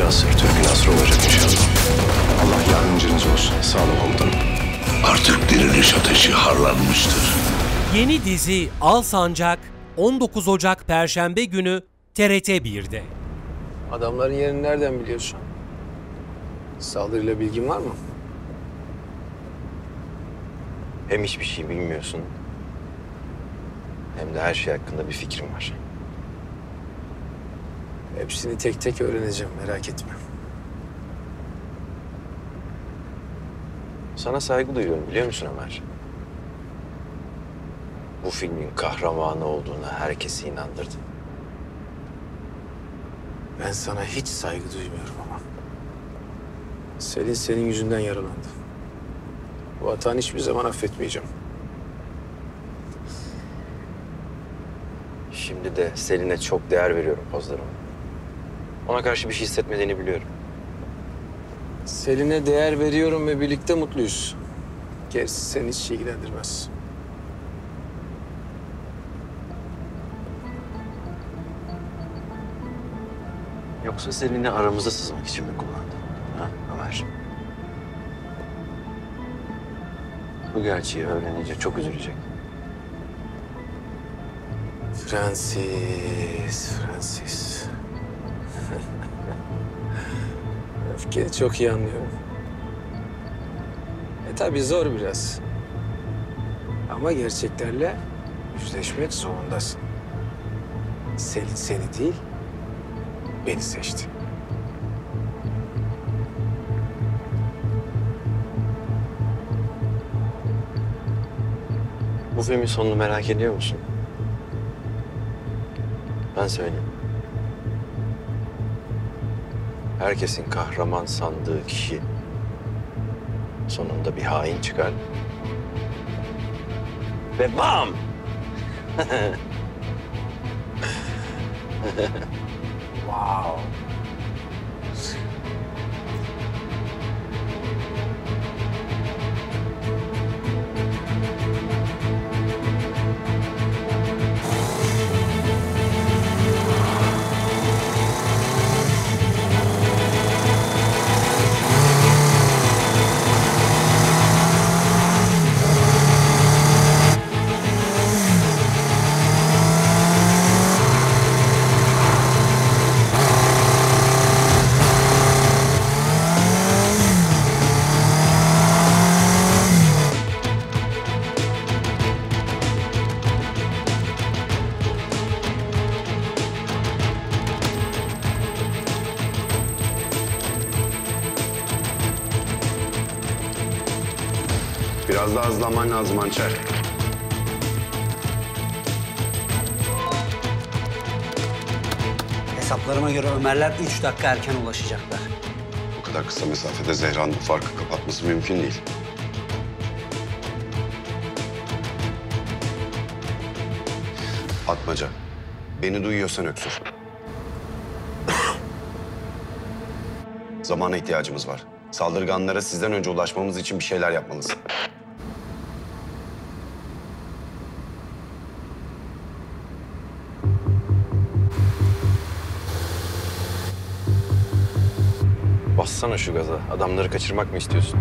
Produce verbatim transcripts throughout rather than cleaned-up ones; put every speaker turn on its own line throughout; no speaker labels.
asır Türk'ün asrı olacak inşallah. Allah yardımcınız olsun. Sağ olun komutanım.
Artık diriliş ateşi harlanmıştır.
Yeni dizi Al Sancak on dokuz Ocak Perşembe günü T R T bir'de.
Adamların yerini nereden biliyorsun? Saldırıyla bilgin var mı?
Hem hiçbir şey bilmiyorsun, hem de her şey hakkında bir fikrim var.
Hepsini tek tek öğreneceğim, merak etme.
Sana saygı duyuyorum, biliyor musun Ömer? Bu filmin kahramanı olduğuna herkesi inandırdın.
Ben sana hiç saygı duymuyorum ama. Selin senin yüzünden yaralandı. Bu hatanı hiçbir zaman affetmeyeceğim.
Şimdi de Selin'e çok değer veriyorum pozlarıma. Ona karşı bir şey hissetmediğini biliyorum.
Selin'e değer veriyorum ve birlikte mutluyuz. Gerisi seni hiç ilgilendirmez.
Yoksa Selin'i aramıza sızmak için mi kullandın? Ha Ömer? Bu gerçeği öğrenince çok üzülecek.
Francis, Francis. Öfkeni çok iyi anlıyorum. E tabii zor biraz. Ama gerçeklerle yüzleşmek zorundasın. Selin seni değil, beni seçti.
Bu filmin sonunu merak ediyor musun? Ben söyleyeyim. Herkesin kahraman sandığı kişi sonunda bir hain çıkar. Ve bam!
Wow.
Biraz daha hızlanman lazım Hançer.
Hesaplarıma göre Ömerler üç dakika erken ulaşacaklar.
Bu kadar kısa mesafede Zehra'nın bu farkı kapatması mümkün değil. Atmaca, beni duyuyorsan öksür. Zamana ihtiyacımız var. Saldırganlara sizden önce ulaşmamız için bir şeyler yapmalısın.
Bassana şu gaza. Adamları kaçırmak mı istiyorsun?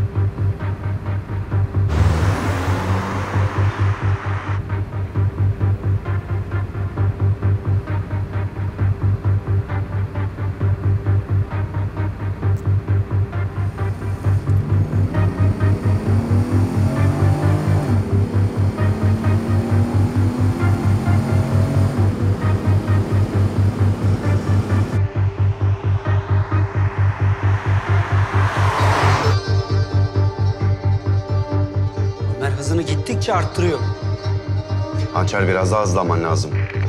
Ömer hızını gittikçe arttırıyor.
Hançer biraz daha hızlanman lazım.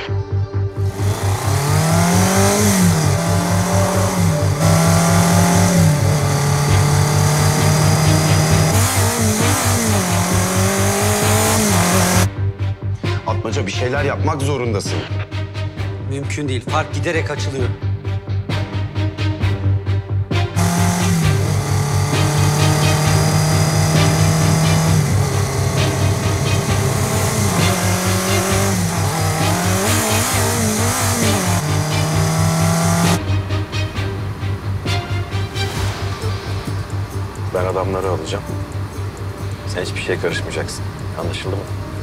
Atmaca bir şeyler yapmak zorundasın.
Mümkün değil. Fark giderek açılıyor.
Ben adamları alacağım. Sen hiçbir şeye karışmayacaksın. Anlaşıldı mı?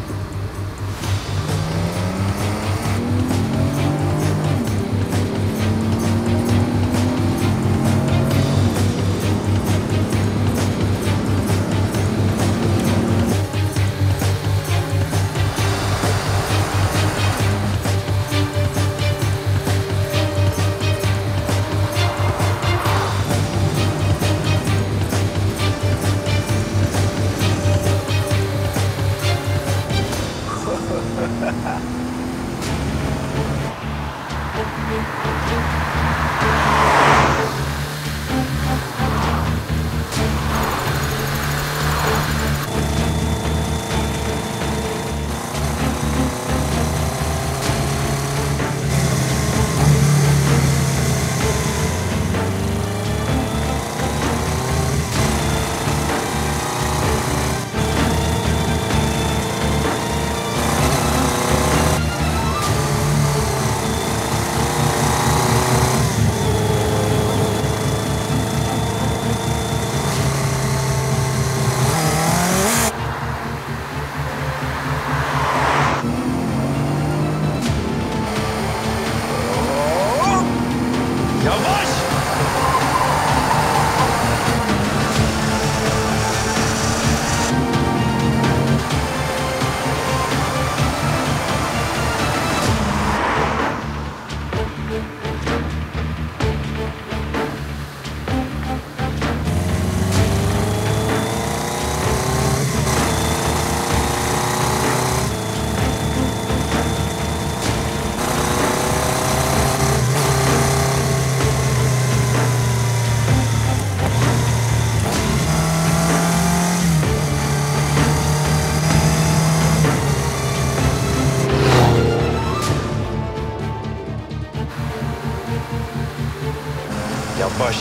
Yavaş.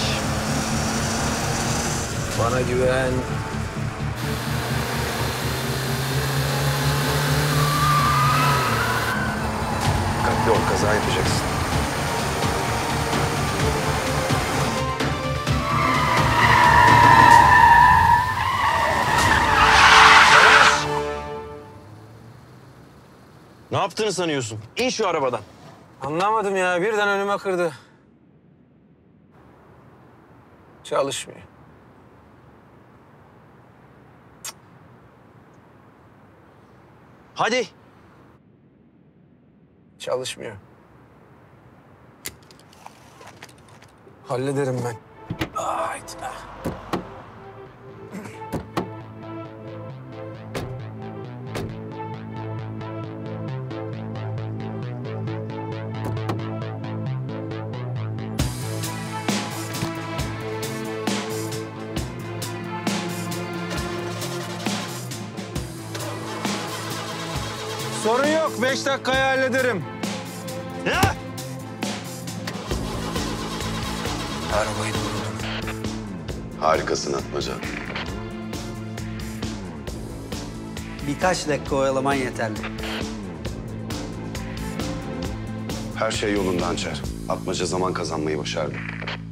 Bana güven.
Dikkatli ol, kaza yapacaksın. Ne yaptığını sanıyorsun? İn şu arabadan.
Anlamadım ya. Birden önüme kırdı. Çalışmıyor.
Hadi.
Çalışmıyor. Hallederim ben. Haydi. Sorun yok. Beş dakikaya hallederim.
Ya!
Arabayı durdurdum.
Harikasın Atmaca.
Birkaç dakika oyalaman yeterli.
Her şey yolunda Hançer. Atmaca zaman kazanmayı başardı.